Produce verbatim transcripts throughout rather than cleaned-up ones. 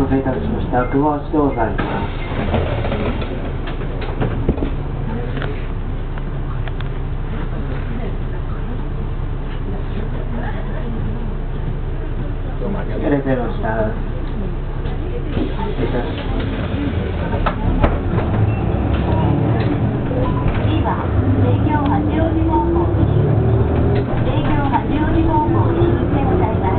待たせいたしました。熊内でございます。ありがとうございました。失礼いたします。 次は帝京八王子方向に帝京八王子方向に行ってございます。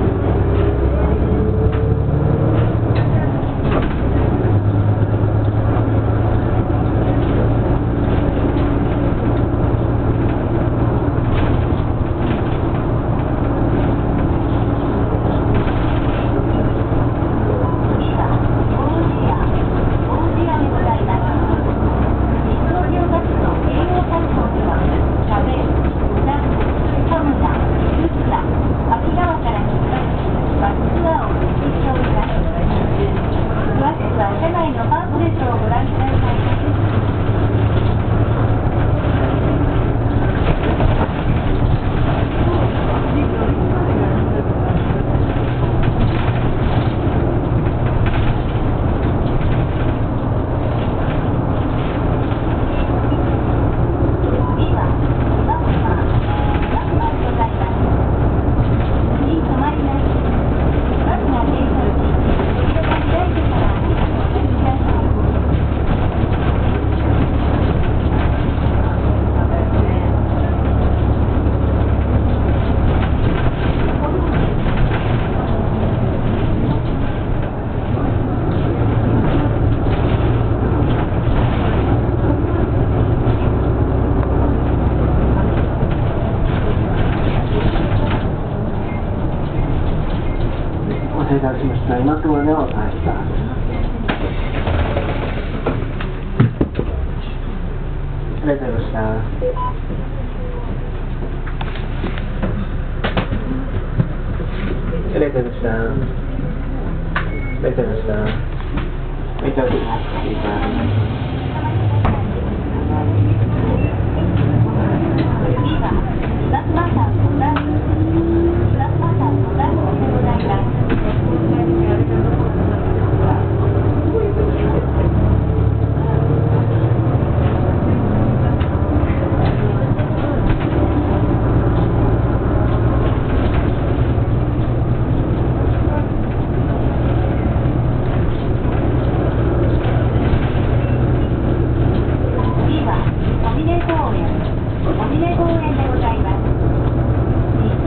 お待たせいたしました。今のところでございました。ありがとうございました。ありがとうございました。ありがとうございました。ありがとうございました。 小峰公園でございます。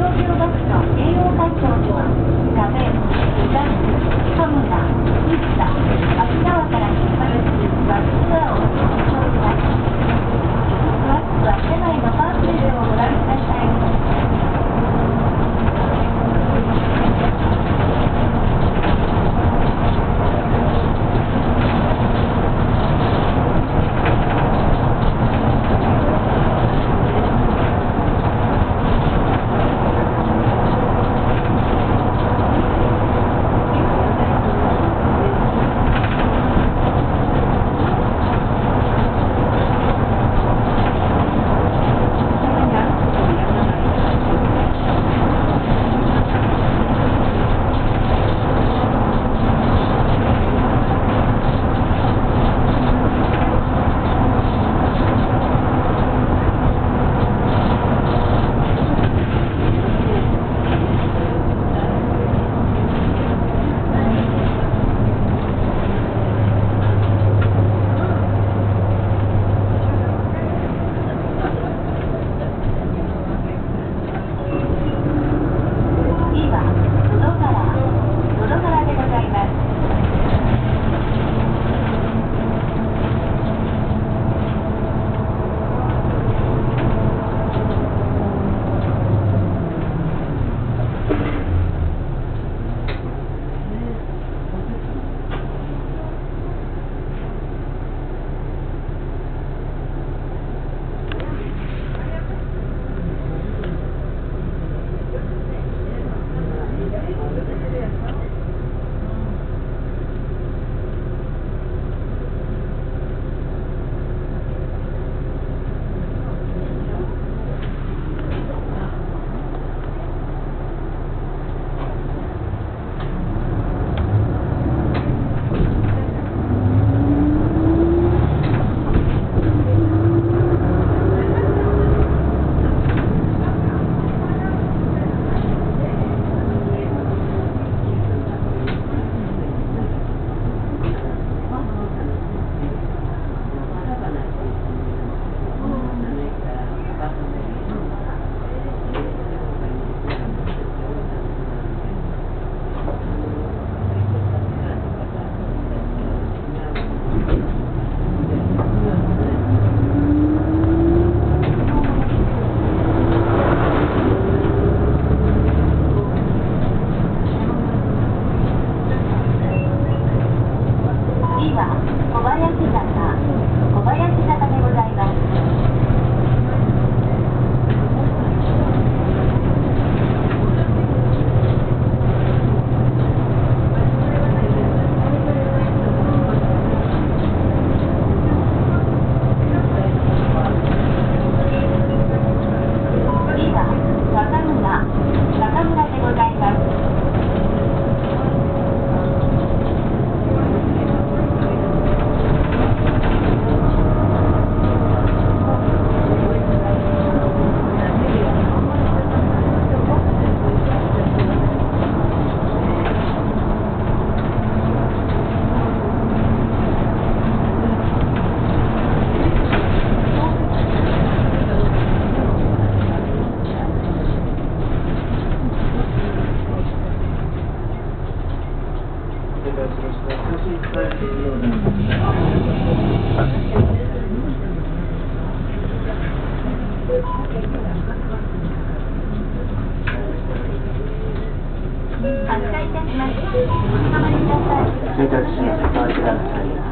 発車いたします。おつかまりください。 配達します。お待ちください。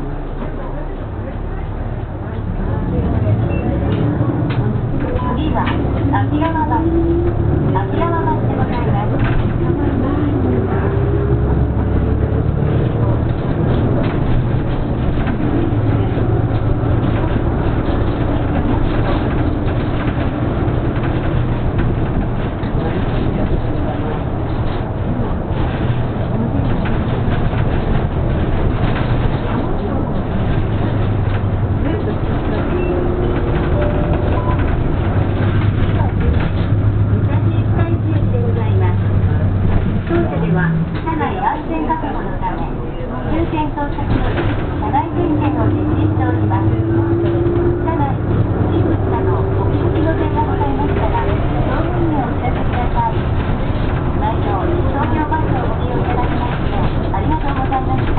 次は秋山橋、秋山橋でございます。車内安全確保のため、終点到着より車内点検を実施しております。車内に不審物などお気づきの点がございましたら、乗務員にお知らせください。毎度東京バスをご利用いただきましてありがとうございました。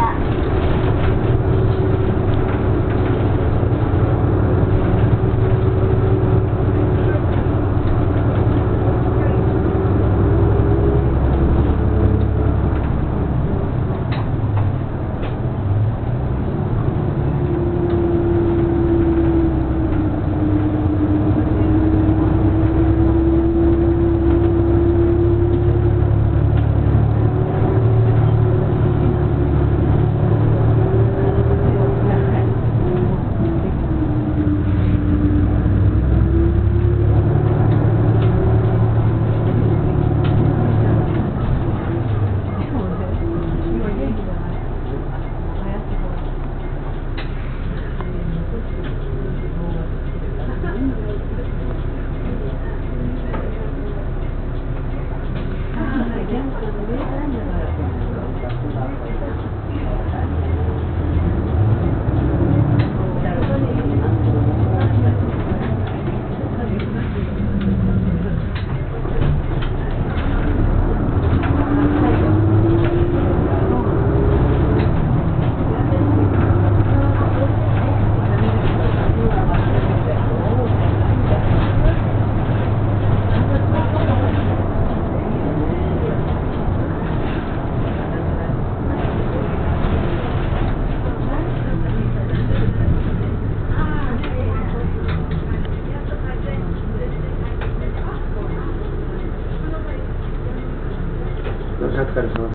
お疲れ様です。